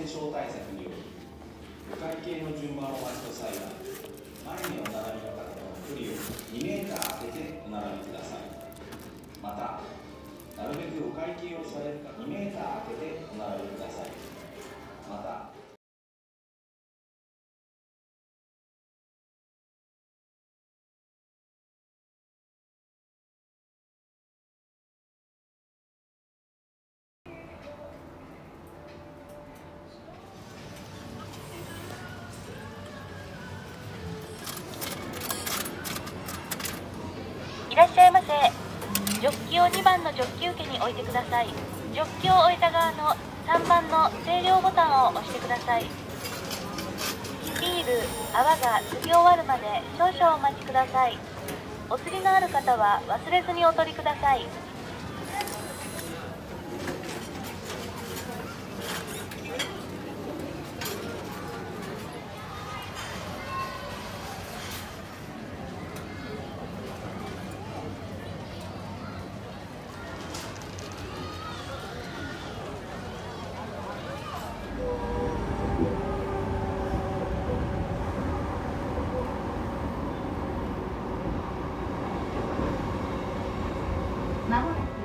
染症対策によりお会計の順番をお待ちの際は、前にお並びの方との距離を2メーター空けてお並びください。また、なるべくお会計をされるか2メーター空けてお並びください。また、 いらっしゃいませ。ジョッキを2番のジョッキ受けに置いてください。ジョッキを置いた側の3番の清涼ボタンを押してください。ビール、泡が吸い終わるまで少々お待ちください。お釣りのある方は忘れずにお取りください。 まもなく